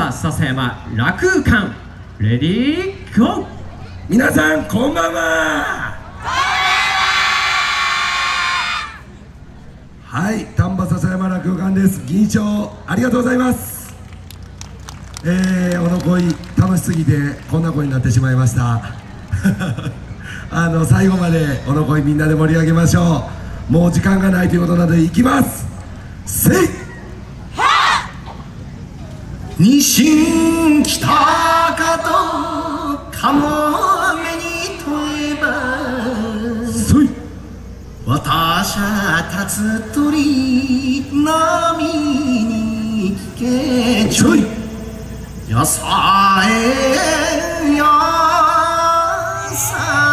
バ笹山楽館レディーゴー。 皆さんこんばんは。はい、丹波篠山落語館です。銀賞ありがとうございます。おのこい楽しすぎてこんな声になってしまいました最後までおのこいみんなで盛り上げましょう。もう時間がないということなのでいきます。せいにしんきたかとかもめに問えばそい私は立つ鳥波に聞けちょいやさえやさ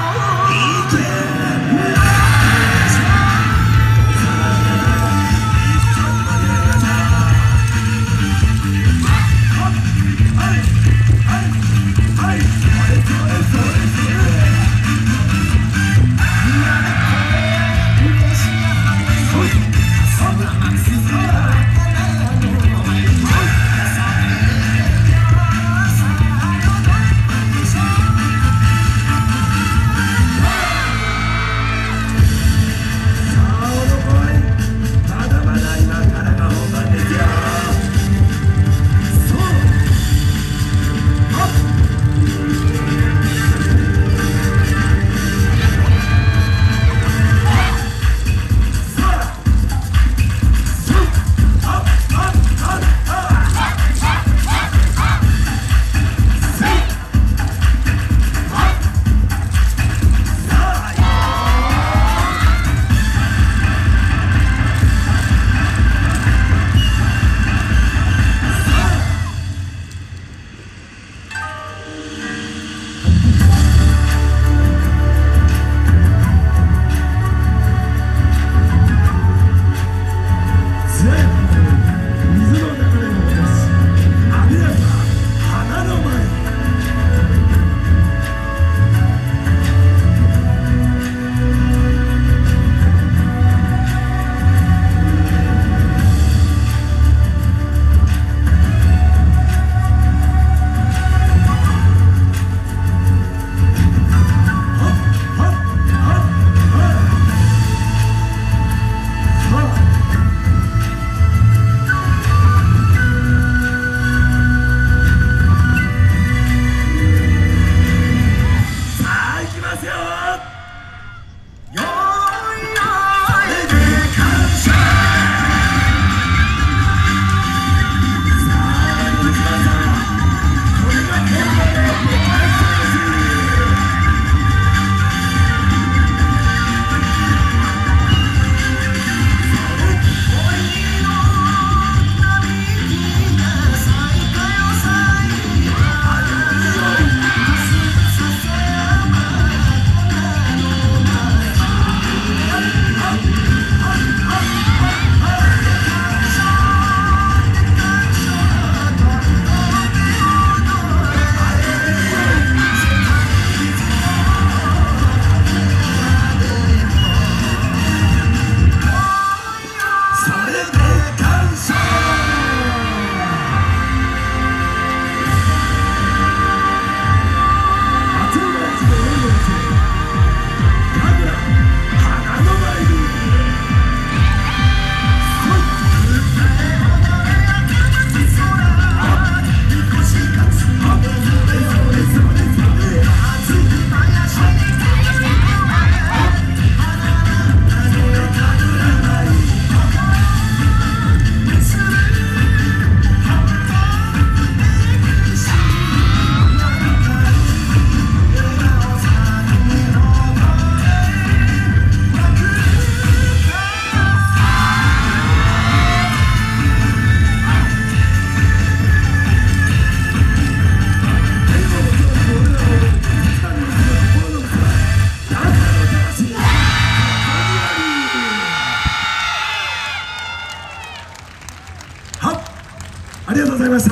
ありがとうございました。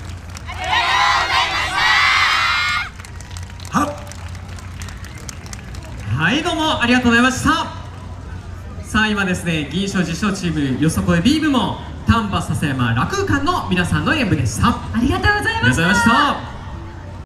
はい、どうもありがとうございました。さあ今ですね、銀賞受賞チームよさこいビームも丹波篠山楽空館の皆さんの演舞でした。 ありがとうございました。 ありがとうございました。